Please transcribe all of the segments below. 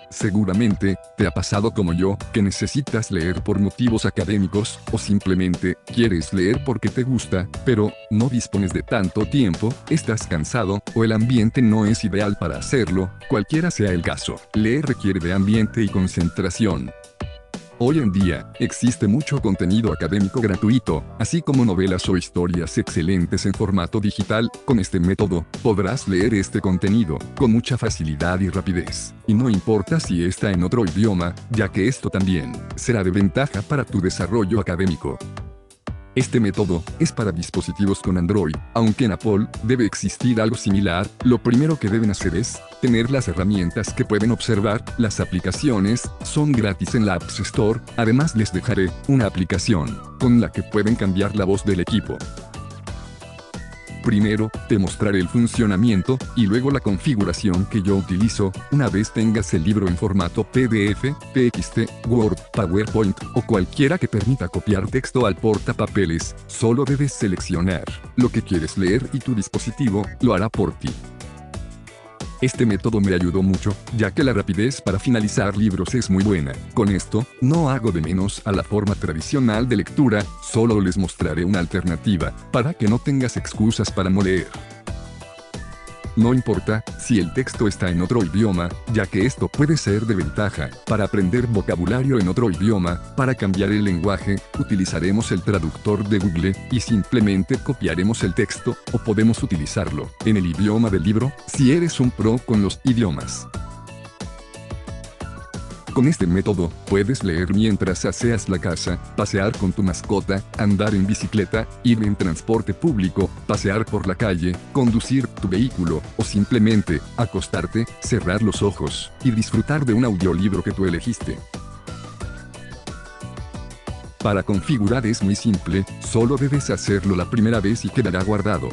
Seguramente, te ha pasado como yo, que necesitas leer por motivos académicos, o simplemente, quieres leer porque te gusta, pero, no dispones de tanto tiempo, estás cansado, o el ambiente no es ideal para hacerlo, cualquiera sea el caso. Leer requiere de ambiente y concentración. Hoy en día, existe mucho contenido académico gratuito, así como novelas o historias excelentes en formato digital. Con este método, podrás leer este contenido, con mucha facilidad y rapidez. Y no importa si está en otro idioma, ya que esto también, será de ventaja para tu desarrollo académico. Este método es para dispositivos con Android, aunque en Apple debe existir algo similar. Lo primero que deben hacer es tener las herramientas que pueden observar. Las aplicaciones son gratis en la App Store. Además les dejaré una aplicación con la que pueden cambiar la voz del equipo. Primero, te mostraré el funcionamiento, y luego la configuración que yo utilizo. Una vez tengas el libro en formato PDF, TXT, Word, PowerPoint, o cualquiera que permita copiar texto al portapapeles, solo debes seleccionar lo que quieres leer y tu dispositivo lo hará por ti. Este método me ayudó mucho, ya que la rapidez para finalizar libros es muy buena. Con esto, no hago de menos a la forma tradicional de lectura, solo les mostraré una alternativa, para que no tengas excusas para no leer. No importa si el texto está en otro idioma, ya que esto puede ser de ventaja. Para aprender vocabulario en otro idioma, para cambiar el lenguaje, utilizaremos el traductor de Google, y simplemente copiaremos el texto, o podemos utilizarlo en el idioma del libro, si eres un pro con los idiomas. Con este método, puedes leer mientras aseas la casa, pasear con tu mascota, andar en bicicleta, ir en transporte público, pasear por la calle, conducir tu vehículo, o simplemente, acostarte, cerrar los ojos, y disfrutar de un audiolibro que tú elegiste. Para configurar es muy simple, solo debes hacerlo la primera vez y quedará guardado.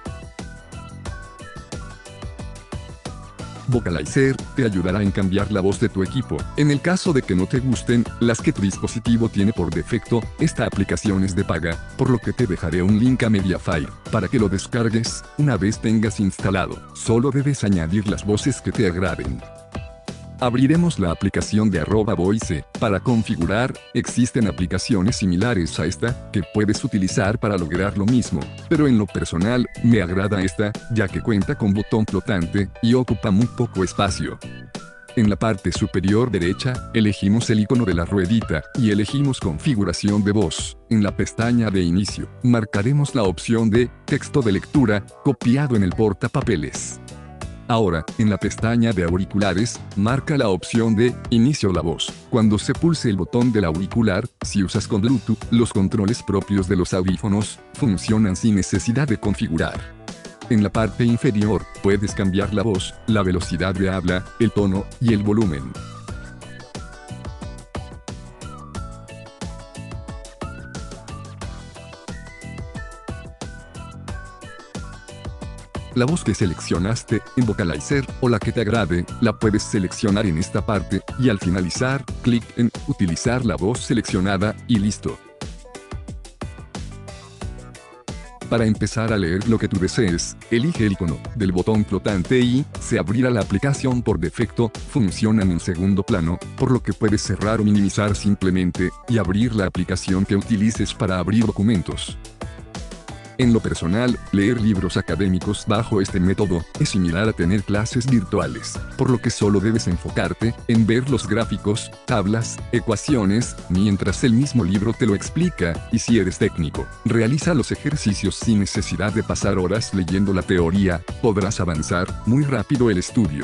Vocalizer te ayudará en cambiar la voz de tu equipo. En el caso de que no te gusten las que tu dispositivo tiene por defecto, esta aplicación es de paga, por lo que te dejaré un link a Mediafire para que lo descargues. Una vez tengas instalado, solo debes añadir las voces que te agraden. Abriremos la aplicación de @voice. Para configurar, existen aplicaciones similares a esta, que puedes utilizar para lograr lo mismo, pero en lo personal, me agrada esta, ya que cuenta con botón flotante, y ocupa muy poco espacio. En la parte superior derecha, elegimos el icono de la ruedita, y elegimos configuración de voz. En la pestaña de inicio, marcaremos la opción de texto de lectura, copiado en el portapapeles. Ahora, en la pestaña de auriculares, marca la opción de inicio la voz. Cuando se pulse el botón del auricular, si usas con Bluetooth, los controles propios de los audífonos funcionan sin necesidad de configurar. En la parte inferior, puedes cambiar la voz, la velocidad de habla, el tono y el volumen. La voz que seleccionaste en Vocalizer, o la que te agrade, la puedes seleccionar en esta parte, y al finalizar, clic en utilizar la voz seleccionada, y listo. Para empezar a leer lo que tú desees, elige el icono del botón flotante y se abrirá la aplicación por defecto. Funcionan en segundo plano, por lo que puedes cerrar o minimizar simplemente, y abrir la aplicación que utilices para abrir documentos. En lo personal, leer libros académicos bajo este método es similar a tener clases virtuales, por lo que solo debes enfocarte en ver los gráficos, tablas, ecuaciones, mientras el mismo libro te lo explica, y si eres técnico, realiza los ejercicios sin necesidad de pasar horas leyendo la teoría. Podrás avanzar muy rápido el estudio.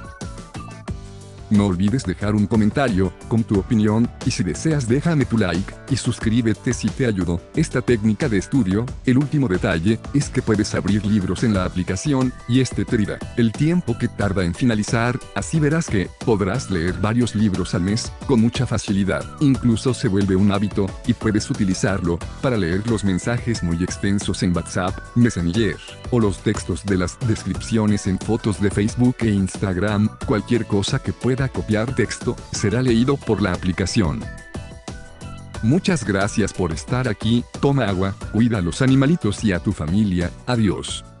No olvides dejar un comentario con tu opinión, y si deseas déjame tu like, y suscríbete si te ayudó esta técnica de estudio. El último detalle es que puedes abrir libros en la aplicación, y este te dirá el tiempo que tarda en finalizar. Así verás que podrás leer varios libros al mes con mucha facilidad. Incluso se vuelve un hábito, y puedes utilizarlo para leer los mensajes muy extensos en WhatsApp, Messenger, o los textos de las descripciones en fotos de Facebook e Instagram. Cualquier cosa que pueda copiar texto será leído por la aplicación. Muchas gracias por estar aquí. Toma agua, cuida a los animalitos y a tu familia. Adiós.